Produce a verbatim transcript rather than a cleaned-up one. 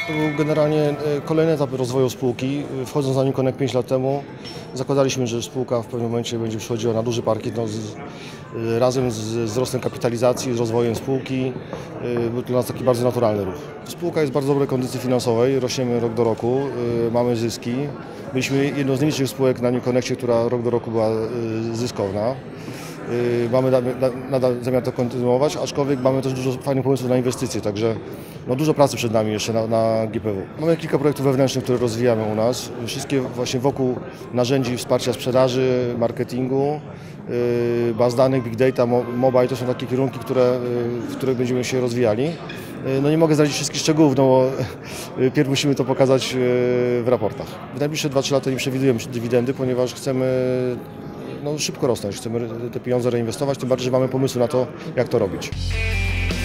To był generalnie kolejny etap rozwoju spółki. Wchodząc na New Connect pięć lat temu, zakładaliśmy, że spółka w pewnym momencie będzie przechodziła na duży parkiet. No, z, razem z wzrostem kapitalizacji, z rozwojem spółki był to dla nas taki bardzo naturalny ruch. Spółka jest w bardzo dobrej kondycji finansowej, rośniemy rok do roku, mamy zyski. Byliśmy jedną z nielicznych spółek na New Connectie, która rok do roku była zyskowna. Mamy nadal zamiar to kontynuować, aczkolwiek mamy też dużo fajnych pomysłów na inwestycje, także no, dużo pracy przed nami jeszcze na, na G P W. Mamy kilka projektów wewnętrznych, które rozwijamy u nas, wszystkie właśnie wokół narzędzi wsparcia sprzedaży, marketingu, baz danych, big data, mobile, to są takie kierunki, które, w których będziemy się rozwijali. No nie mogę zdradzić wszystkich szczegółów, no bo pierw musimy to pokazać w raportach. W najbliższe dwa trzy lata nie przewidujemy dywidendy, ponieważ chcemy no, szybko rosnąć, chcemy te pieniądze reinwestować, tym bardziej, że mamy pomysły na to, jak to robić.